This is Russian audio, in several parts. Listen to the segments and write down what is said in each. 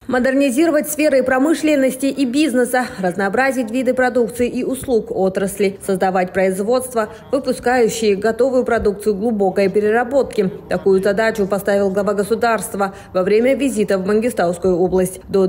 Модернизировать сферы промышленности и бизнеса, разнообразить виды продукции и услуг отрасли, создавать производства, выпускающие готовую продукцию глубокой переработки. Такую задачу поставил глава государства во время визита в Мангистаускую область. До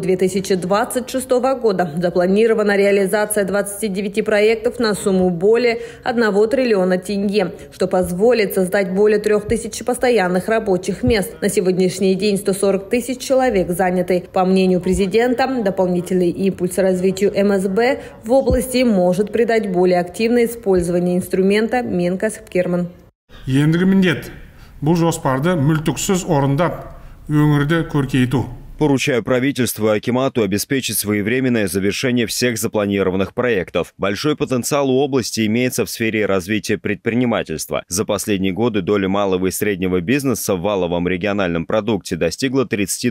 2026 года запланирована реализация 29 проектов на сумму более 1 триллиона тенге, что позволит создать более 3000 постоянных рабочих мест. На сегодняшний день 140 тысяч человек заняты. По мнению президента, дополнительный импульс развитию МСБ в области может придать более активное использование инструмента Менкәсіп-Керман. Ендігі міндет бұл жоспарды мүлтіксіз орындап, өңірді көркейту. Поручаю правительству и акимату обеспечить своевременное завершение всех запланированных проектов. Большой потенциал у области имеется в сфере развития предпринимательства. За последние годы доля малого и среднего бизнеса в валовом региональном продукте достигла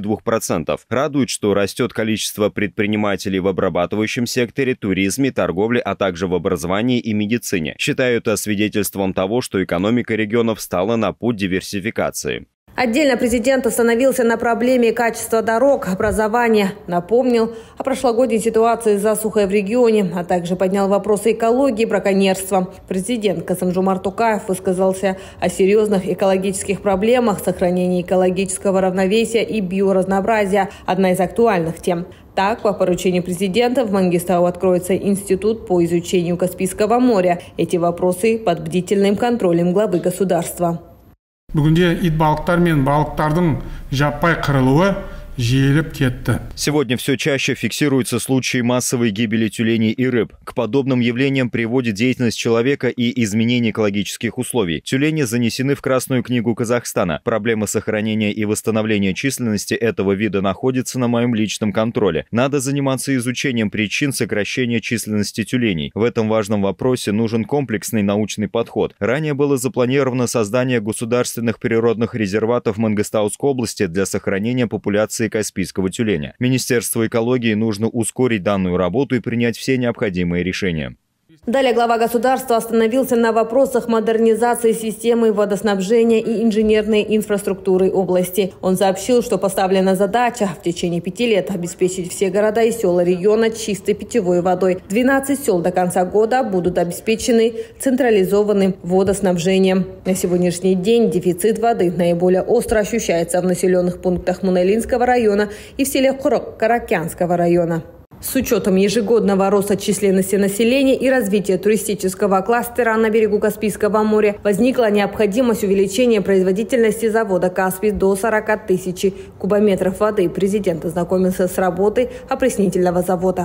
32%. Радует, что растет количество предпринимателей в обрабатывающем секторе, туризме, торговле, а также в образовании и медицине. Считаю это свидетельством того, что экономика регионов стала на путь диверсификации. Отдельно президент остановился на проблеме качества дорог, образования, напомнил о прошлогодней ситуации с засухой в регионе, а также поднял вопросы экологии и браконьерства. Президент Касым-Жомарт Токаев высказался о серьезных экологических проблемах, сохранении экологического равновесия и биоразнообразия – одна из актуальных тем. Так, по поручению президента в Мангистау откроется институт по изучению Каспийского моря. Эти вопросы под бдительным контролем главы государства. Бүгінде ит балықтар мен балықтардың жаппай қырылуы жиілеп кетті. Сегодня все чаще фиксируются случаи массовой гибели тюленей и рыб. К подобным явлениям приводит деятельность человека и изменение экологических условий. Тюлени занесены в Красную книгу Казахстана. Проблема сохранения и восстановления численности этого вида находится на моем личном контроле. Надо заниматься изучением причин сокращения численности тюленей. В этом важном вопросе нужен комплексный научный подход. Ранее было запланировано создание государственных природных резерватов в Мангистауской области для сохранения популяции каспийского тюленя. Министерству экологии нужно ускорить данную работу и принять все необходимые решения. Далее глава государства остановился на вопросах модернизации системы водоснабжения и инженерной инфраструктуры области. Он сообщил, что поставлена задача в течение 5 лет обеспечить все города и села региона чистой питьевой водой. 12 сел до конца года будут обеспечены централизованным водоснабжением. На сегодняшний день дефицит воды наиболее остро ощущается в населенных пунктах Мунайлинского района и в селе Құрық Каракянского района. С учетом ежегодного роста численности населения и развития туристического кластера на берегу Каспийского моря возникла необходимость увеличения производительности завода «Каспий» до 40 тысяч кубометров воды. Президент ознакомился с работой опреснительного завода.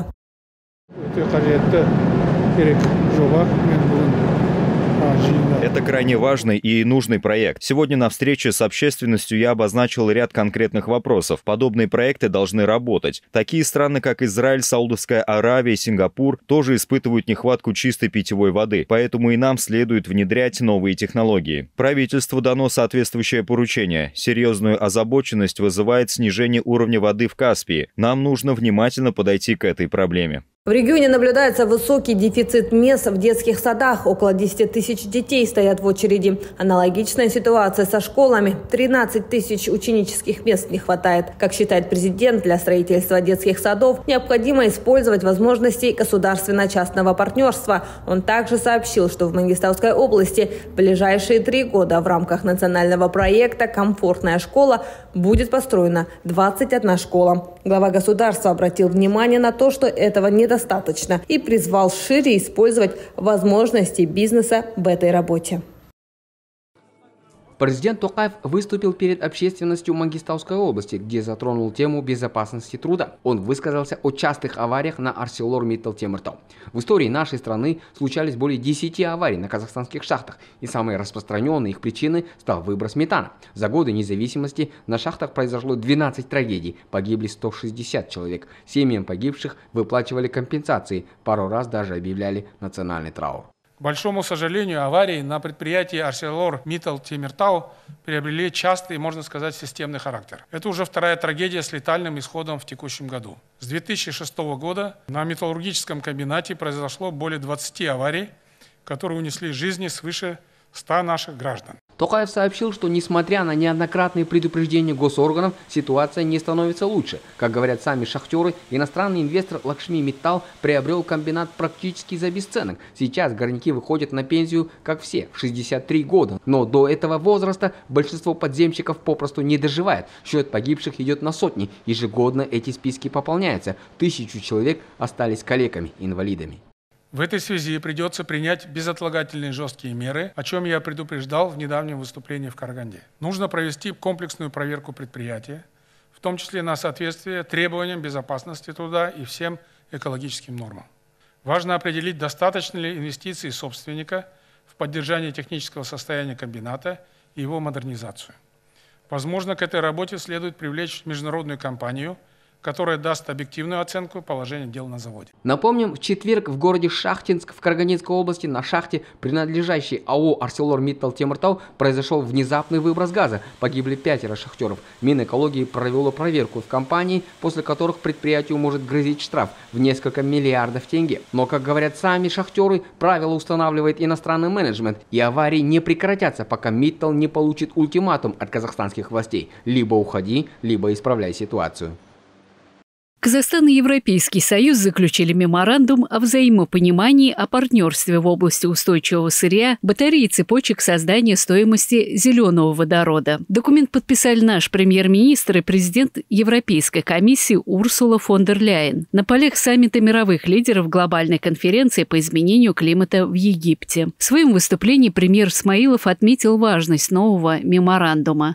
Это крайне важный и нужный проект. Сегодня на встрече с общественностью я обозначил ряд конкретных вопросов. Подобные проекты должны работать. Такие страны, как Израиль, Саудовская Аравия, Сингапур, тоже испытывают нехватку чистой питьевой воды. Поэтому и нам следует внедрять новые технологии. Правительству дано соответствующее поручение. Серьезную озабоченность вызывает снижение уровня воды в Каспии. Нам нужно внимательно подойти к этой проблеме. В регионе наблюдается высокий дефицит мест в детских садах. Около 10 тысяч детей стоят в очереди. Аналогичная ситуация со школами. 13 тысяч ученических мест не хватает. Как считает президент, для строительства детских садов необходимо использовать возможности государственно-частного партнерства. Он также сообщил, что в Мангистауской области в ближайшие 3 года в рамках национального проекта «Комфортная школа» будет построена 21 школа. Глава государства обратил внимание на то, что этого недостаточно и призвал шире использовать возможности бизнеса в этой работе. Президент Токаев выступил перед общественностью Мангистауской области, где затронул тему безопасности труда. Он высказался о частых авариях на ArcelorMittal-Темиртау. В истории нашей страны случались более 10 аварий на казахстанских шахтах, и самой распространенной их причиной стал выброс метана. За годы независимости на шахтах произошло 12 трагедий, погибли 160 человек. Семьям погибших выплачивали компенсации, пару раз даже объявляли национальный траур. К большому сожалению, аварии на предприятии ArcelorMittal-Темиртау приобрели частый, можно сказать, системный характер. Это уже 2-я трагедия с летальным исходом в текущем году. С 2006 года на металлургическом комбинате произошло более 20 аварий, которые унесли жизни свыше 100 наших граждан. Токаев сообщил, что несмотря на неоднократные предупреждения госорганов, ситуация не становится лучше. Как говорят сами шахтеры, иностранный инвестор Лакшми Миттал приобрел комбинат практически за бесценок. Сейчас горняки выходят на пенсию, как все, в 63 года. Но до этого возраста большинство подземщиков попросту не доживает. Счет погибших идет на сотни. Ежегодно эти списки пополняются. 1000 человек остались калеками, инвалидами. В этой связи придется принять безотлагательные жесткие меры, о чем я предупреждал в недавнем выступлении в Караганде. Нужно провести комплексную проверку предприятия, в том числе на соответствие требованиям безопасности труда и всем экологическим нормам. Важно определить, достаточно ли инвестиций собственника в поддержание технического состояния комбината и его модернизацию. Возможно, к этой работе следует привлечь международную компанию, которая даст объективную оценку положения дел на заводе. Напомним, в четверг в городе Шахтинск в Карагандинской области на шахте, принадлежащей АО «ArcelorMittal Темиртау», произошел внезапный выброс газа. Погибли 5 шахтеров. Минэкологии провело проверку в компании, после которых предприятию может грозить штраф в несколько миллиардов тенге. Но, как говорят сами шахтеры, правила устанавливает иностранный менеджмент, и аварии не прекратятся, пока Миттал не получит ультиматум от казахстанских властей. Либо уходи, либо исправляй ситуацию. Казахстан и Европейский Союз заключили меморандум о взаимопонимании о партнерстве в области устойчивого сырья, батарей и цепочек создания стоимости зеленого водорода. Документ подписали наш премьер-министр и президент Европейской комиссии Урсула фон дер Ляйен на полях саммита мировых лидеров глобальной конференции по изменению климата в Египте. В своем выступлении премьер Смаилов отметил важность нового меморандума.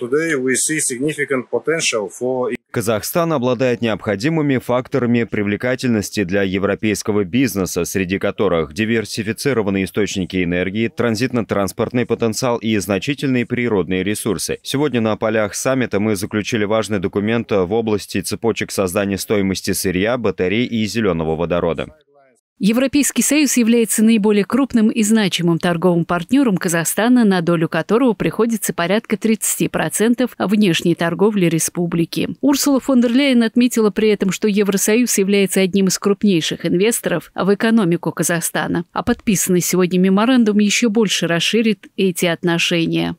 Казахстан обладает необходимыми факторами привлекательности для европейского бизнеса, среди которых диверсифицированные источники энергии, транзитно-транспортный потенциал и значительные природные ресурсы. Сегодня на полях саммита мы заключили важный документ в области цепочек создания стоимости сырья, батарей и зеленого водорода. Европейский Союз является наиболее крупным и значимым торговым партнером Казахстана, на долю которого приходится порядка 30% внешней торговли республики. Урсула фон дер Ляйен отметила при этом, что Евросоюз является одним из крупнейших инвесторов в экономику Казахстана, а подписанный сегодня меморандум еще больше расширит эти отношения.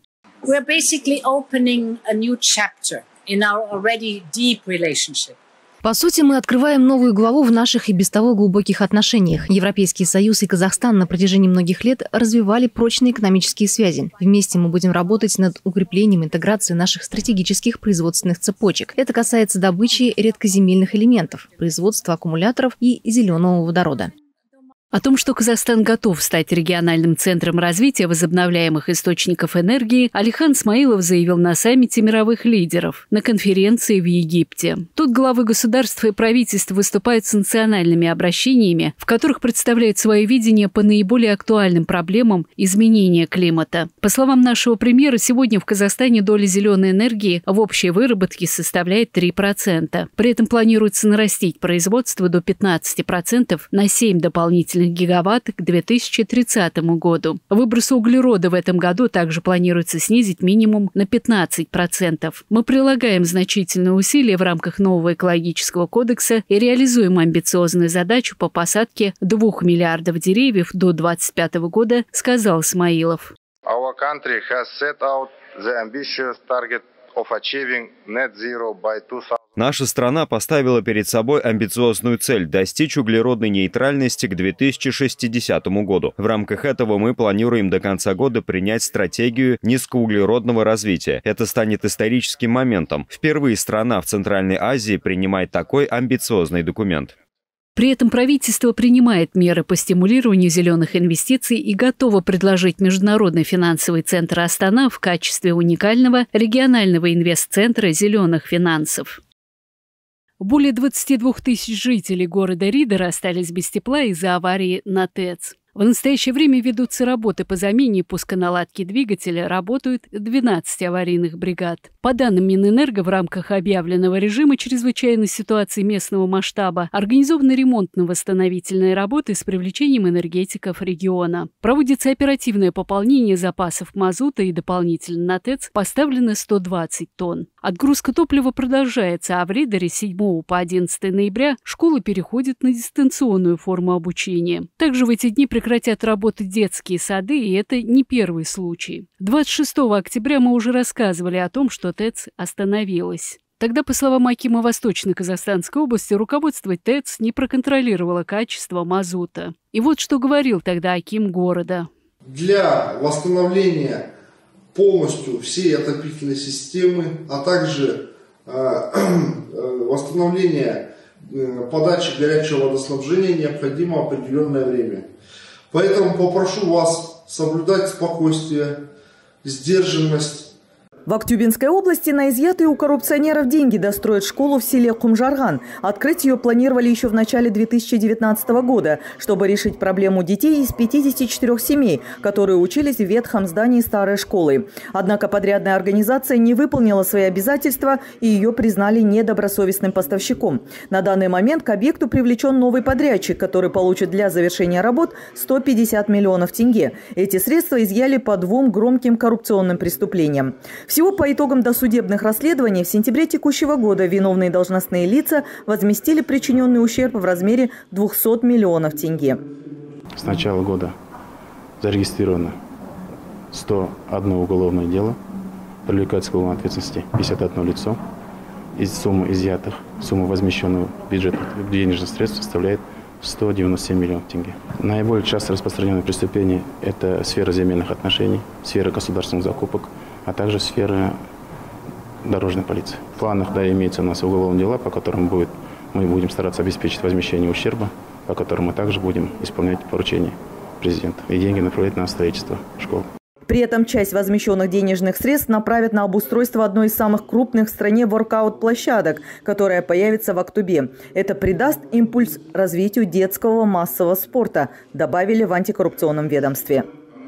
По сути, мы открываем новую главу в наших и без того глубоких отношениях. Европейский Союз и Казахстан на протяжении многих лет развивали прочные экономические связи. Вместе мы будем работать над укреплением интеграции наших стратегических производственных цепочек. Это касается добычи редкоземельных элементов, производства аккумуляторов и зеленого водорода. О том, что Казахстан готов стать региональным центром развития возобновляемых источников энергии, Алихан Смаилов заявил на саммите мировых лидеров на конференции в Египте. Тут главы государств и правительств выступают с национальными обращениями, в которых представляют свое видение по наиболее актуальным проблемам изменения климата. По словам нашего премьера, сегодня в Казахстане доля зеленой энергии в общей выработке составляет 3%. При этом планируется нарастить производство до 15% на 7 дополнительных гигаватт к 2030 году. Выбросы углерода в этом году также планируется снизить минимум на 15%. Мы прилагаем значительные усилия в рамках нового экологического кодекса и реализуем амбициозную задачу по посадке 2 миллиардов деревьев до 2025 года, сказал Смаилов. Our country has set out the ambitious target of achieving net zero by 2000. Наша страна поставила перед собой амбициозную цель – достичь углеродной нейтральности к 2060 году. В рамках этого мы планируем до конца года принять стратегию низкоуглеродного развития. Это станет историческим моментом. Впервые страна в Центральной Азии принимает такой амбициозный документ. При этом правительство принимает меры по стимулированию зеленых инвестиций и готово предложить Международный финансовый центр Астана в качестве уникального регионального инвестцентра зеленых финансов. Более 22 тысяч жителей города Ридер остались без тепла из-за аварии на ТЭЦ. В настоящее время ведутся работы по замене и пусконаладке двигателя, работают 12 аварийных бригад. По данным Минэнерго, в рамках объявленного режима чрезвычайной ситуации местного масштаба организованы ремонтно-восстановительные работы с привлечением энергетиков региона. Проводится оперативное пополнение запасов мазута и дополнительно на ТЭЦ поставлено 120 тонн. Отгрузка топлива продолжается, а в Ридере с 7 по 11 ноября школы переходят на дистанционную форму обучения. Также в эти дни прекратится прекратят работать детские сады, и это не первый случай. 26 октября мы уже рассказывали о том, что ТЭЦ остановилась. Тогда, по словам акима Восточно-Казахстанской области, руководство ТЭЦ не проконтролировало качество мазута. И вот что говорил тогда аким города. Для восстановления полностью всей отопительной системы, а также восстановления подачи горячего водоснабжения необходимо определенное время. Поэтому попрошу вас соблюдать спокойствие, сдержанность. В Актюбинской области на изъятые у коррупционеров деньги достроить школу в селе Кумжарган. Открыть ее планировали еще в начале 2019 года, чтобы решить проблему детей из 54 семей, которые учились в ветхом здании старой школы. Однако подрядная организация не выполнила свои обязательства, и ее признали недобросовестным поставщиком. На данный момент к объекту привлечен новый подрядчик, который получит для завершения работ 150 миллионов тенге. Эти средства изъяли по 2 громким коррупционным преступлениям. Всего по итогам досудебных расследований в сентябре текущего года виновные должностные лица возместили причиненный ущерб в размере 200 миллионов тенге. С начала года зарегистрировано 101 уголовное дело, привлекается к уголовной ответственности 51 лицо. Из суммы изъятых, сумма возмещенного бюджетных денежных средств составляет 197 миллионов тенге. Наиболее часто распространенные преступления – это сфера земельных отношений, сфера государственных закупок, а также сфера дорожной полиции. В планах, да, имеется у нас уголовные дела, по которым мы будем стараться обеспечить возмещение ущерба, по которым мы также будем исполнять поручения президента и деньги направлять на строительство школ. При этом часть возмещенных денежных средств направят на обустройство одной из самых крупных в стране воркаут-площадок, которая появится в Актубе. Это придаст импульс развитию детского массового спорта, добавили в антикоррупционном ведомстве.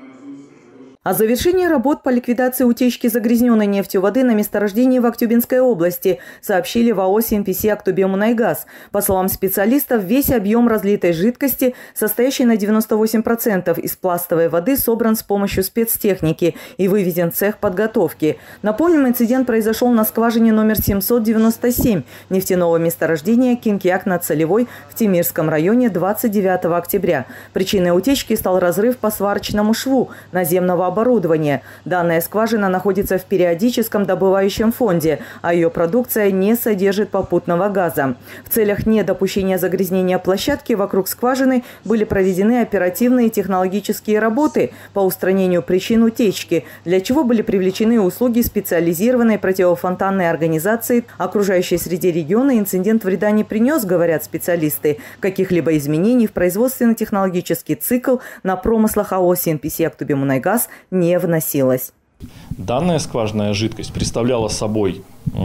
О завершении работ по ликвидации утечки загрязненной нефтью воды на месторождении в Актюбинской области сообщили в АО «СНПС Актубемунайгаз». По словам специалистов, весь объем разлитой жидкости, состоящий на 98% из пластовой воды, собран с помощью спецтехники и выведен в цех подготовки. Напомним, инцидент произошел на скважине номер 797 нефтяного месторождения Кинкиак на Целевой в Темирском районе 29 октября. Причиной утечки стал разрыв по сварочному шву наземного оборудования. Данная скважина находится в периодическом добывающем фонде, а ее продукция не содержит попутного газа. В целях недопущения загрязнения площадки вокруг скважины были проведены оперативные технологические работы по устранению причин утечки, для чего были привлечены услуги специализированной противофонтанной организации. Окружающей среде региона инцидент вреда не принес, говорят специалисты. Каких-либо изменений в производственно-технологический цикл на промыслах АО «СНПС Актубемунайгаз» не вносилось. Данная скважинная жидкость представляла собой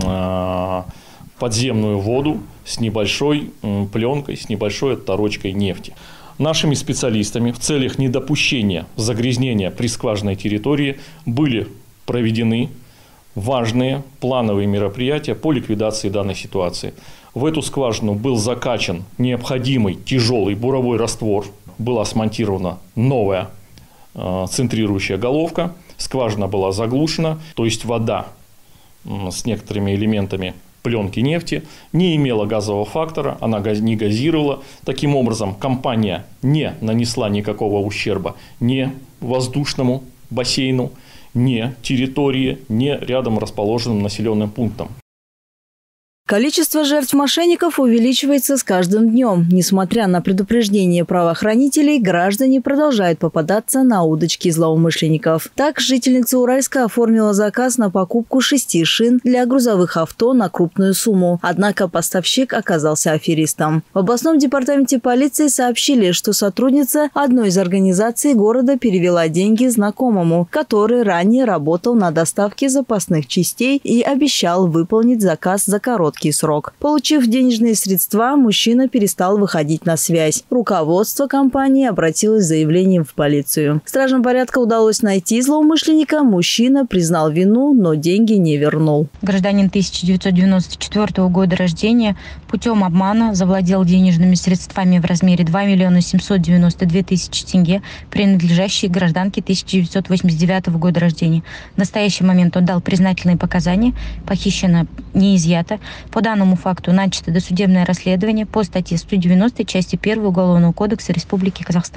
подземную воду с небольшой пленкой, с небольшой отторочкой нефти. Нашими специалистами в целях недопущения загрязнения при скважинной территории были проведены важные плановые мероприятия по ликвидации данной ситуации. В эту скважину был закачан необходимый тяжелый буровой раствор, была смонтирована новая центрирующая головка, скважина была заглушена, то есть вода с некоторыми элементами пленки нефти не имела газового фактора, она не газировала. Таким образом, компания не нанесла никакого ущерба ни воздушному бассейну, ни территории, ни рядом расположенным населенным пунктам. Количество жертв мошенников увеличивается с каждым днем. Несмотря на предупреждения правоохранителей, граждане продолжают попадаться на удочки злоумышленников. Так, жительница Уральска оформила заказ на покупку 6 шин для грузовых авто на крупную сумму. Однако поставщик оказался аферистом. В областном департаменте полиции сообщили, что сотрудница одной из организаций города перевела деньги знакомому, который ранее работал на доставке запасных частей и обещал выполнить заказ за короткий срок. Получив денежные средства, мужчина перестал выходить на связь. Руководство компании обратилось с заявлением в полицию. Стражам порядка удалось найти злоумышленника. Мужчина признал вину, но деньги не вернул. Гражданин 1994 года рождения путем обмана завладел денежными средствами в размере 2 792 000 тенге, принадлежащие гражданке 1989 года рождения. В настоящий момент он дал признательные показания, похищено не изъято. По данному факту начато досудебное расследование по статье 190 части 1 Уголовного кодекса Республики Казахстан.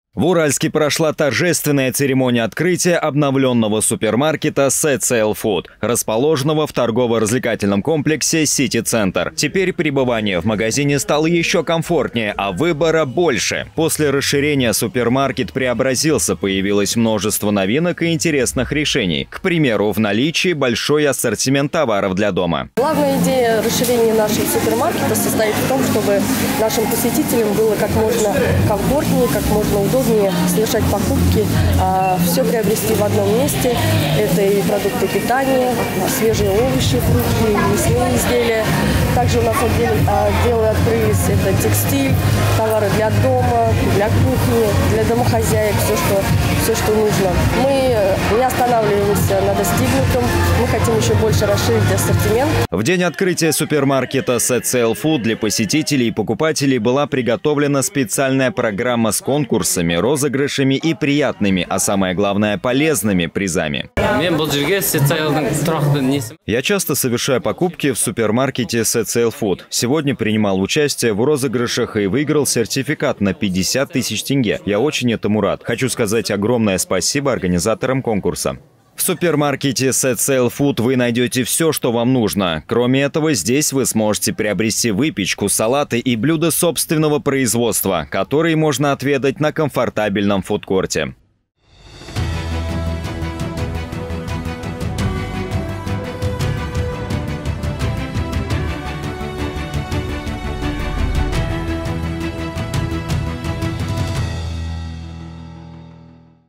В Уральске прошла торжественная церемония открытия обновленного супермаркета CCL Food, расположенного в торгово-развлекательном комплексе City Center. Теперь пребывание в магазине стало еще комфортнее, а выбора больше. После расширения супермаркет преобразился, появилось множество новинок и интересных решений. К примеру, в наличии большой ассортимент товаров для дома. Главная идея расширения нашего супермаркета состоит в том, чтобы нашим посетителям было как можно комфортнее, как можно удобнее совершать покупки, все приобрести в одном месте. Это и продукты питания, свежие овощи, фрукты, мясные изделия. Также у нас отделы открылись, это текстиль, товары для дома, для кухни, для домохозяек, все, что нужно. Мы не останавливаемся на достигнутом, мы хотим еще больше расширить ассортимент. В день открытия супермаркета CCL Food для посетителей и покупателей была приготовлена специальная программа с конкурсами, розыгрышами и приятными, а самое главное, полезными призами. Я часто совершаю покупки в супермаркете CCL Food. Сегодня принимал участие в розыгрышах и выиграл сертификат на 50 тысяч тенге. Я очень этому рад. Хочу сказать огромное спасибо организаторам конкурса. В супермаркете CCL Food вы найдете все, что вам нужно. Кроме этого, здесь вы сможете приобрести выпечку, салаты и блюда собственного производства, которые можно отведать на комфортабельном фудкорте.